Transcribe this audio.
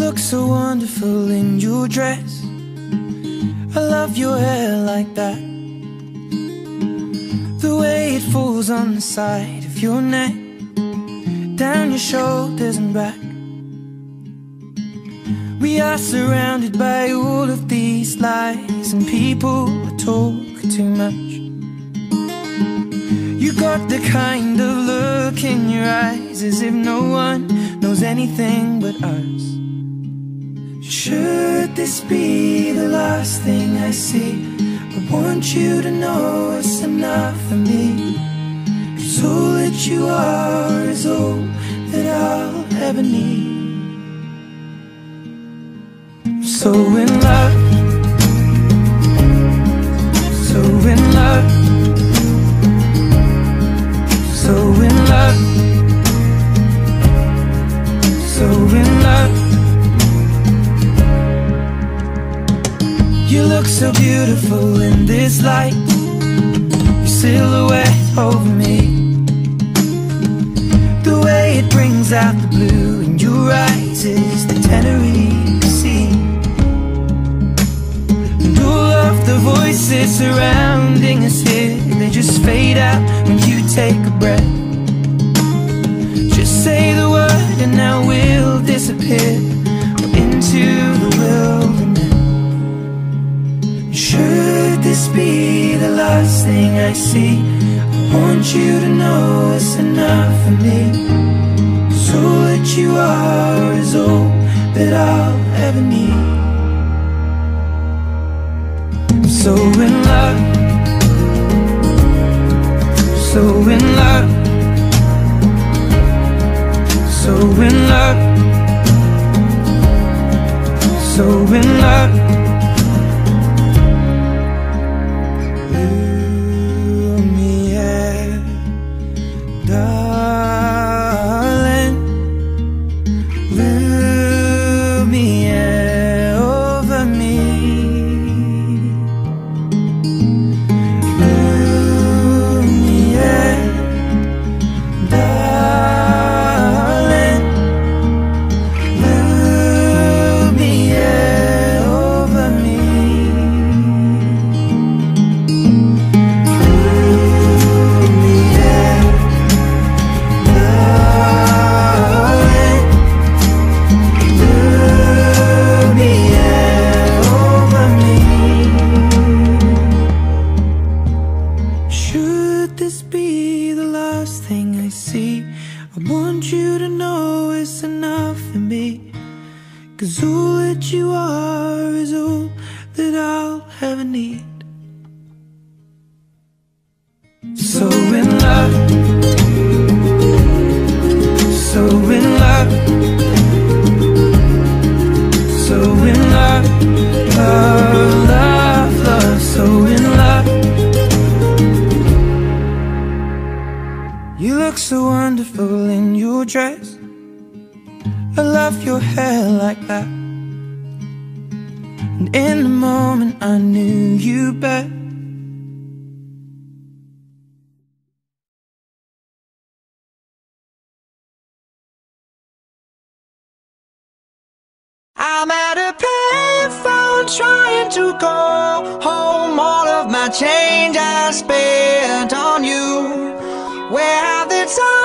look so wonderful in your dress. I love your hair like that, the way it falls on the side of your neck, down your shoulders and back. We are surrounded by all of these lies, and people talk too much. You got the kind of look in your eyes as if no one knows anything but us. Should this be the last thing I see, I want you to know it's enough for me. 'Cause all that you are is all that I'll ever need. I'm so in love, so in love, so in love, so in love. You look so beautiful in this light, your silhouette over me, the way it brings out the blue in your eyes is the Tenerife Sea. And all of the voices surrounding us here, they just fade out when you take a breath. Just say the word and now we'll disappear into the wilderness. Should this be the last thing I see, I want you to know it's enough for me. 'Cause all that you are is all that I'll ever need. I'm so in love, so in love, so in love, so in love. You look so wonderful in your dress. I love your hair like that. And in the moment I knew you better. I'm at a payphone trying to call home. All of my change I spent on you. Where have the time